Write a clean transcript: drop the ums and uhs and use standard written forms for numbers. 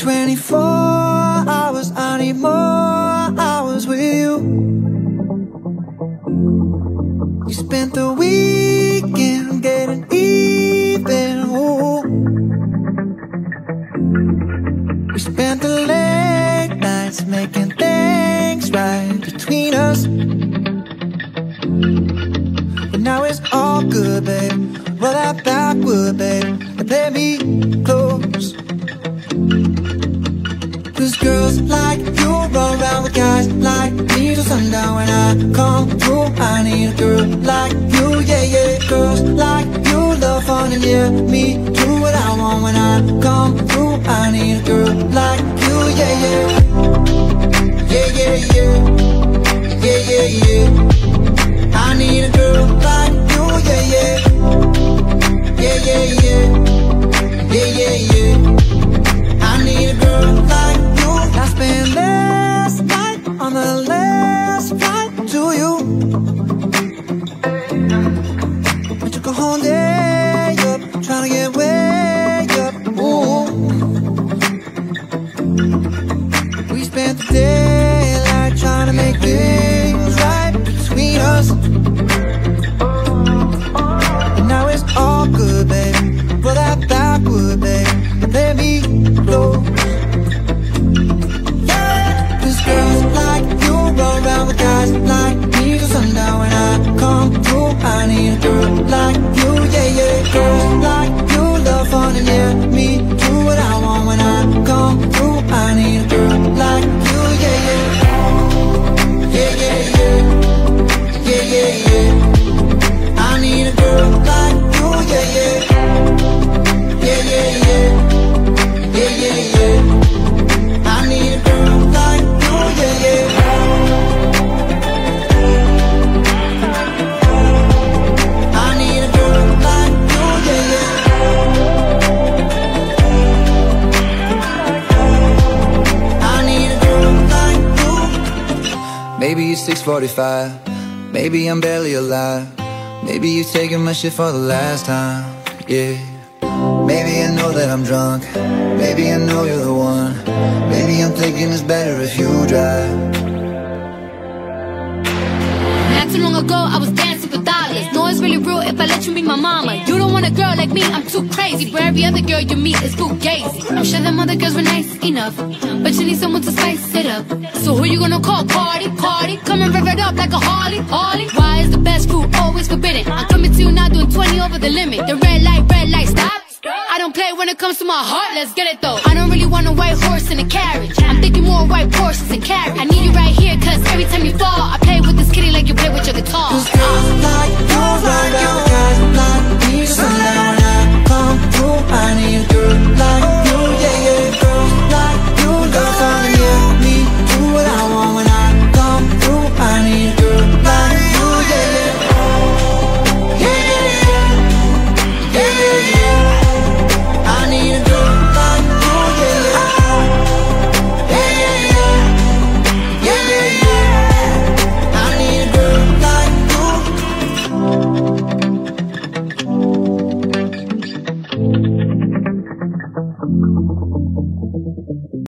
24 hours, I need more hours with you. We spent the weekend getting even, ooh. We spent the late nights making things right between us. But now it's all good, babe. Roll that backwood, babe, and play me close. Cause girls like you run around with guys like me till sundown. When I come through, I need a girl like you, yeah, yeah. Girls like you love fun and yeah, me do what I want. When I come through, I need a girl like you, yeah, yeah. Yeah, yeah, yeah. Yeah, yeah, yeah. I need a girl like you, yeah, yeah. Yeah, yeah, yeah. Yeah, yeah, yeah. I need a girl like you. I spent last night on the last flight to you. I took a whole day up, trying to get way up, ooh. We spent the daylight trying to make things right between us. And now it's all good, baby. Roll that backwood, babe, and let me close. Girls like you roll around with guys like me till sundown. When I come through, I need a girl like you, yeah, yeah. Girls like you love fun and yeah, me do what I want. When I come through, I need a girl like you, yeah, yeah. Yeah, yeah, yeah. Yeah, yeah, yeah. I need a girl like you, yeah, yeah. Yeah, yeah, yeah. Yeah, yeah, yeah. I need a girl like you, yeah, yeah. I need a girl like you, yeah, yeah. I need a girl like you. Maybe it's 6:45. Maybe I'm barely alive. Maybe you're taking my shit for the last time, yeah. Maybe I know that I'm drunk. Maybe I know you're the one. Maybe I'm thinking it's better if you drive. Not too long ago, I was dancing for dollars. No, it's really real if I let you be my mama. You don't want a girl like me, I'm too crazy. Where every other girl you meet is fugazi. I'm sure them other girls were nice enough, but you need someone to spice it up. So who you gonna call? Cardi, Cardi. Come and rev it up like a Harley, Harley. Why is the best food always forbidden? I'm coming to you now doing 20 over the limit. The red light, stop. I don't play when it comes to my heart, let's get it though. I don't really want a white horse in a carriage. I'm thinking more white horses and carriage. I need you right here, cause every time you fall, I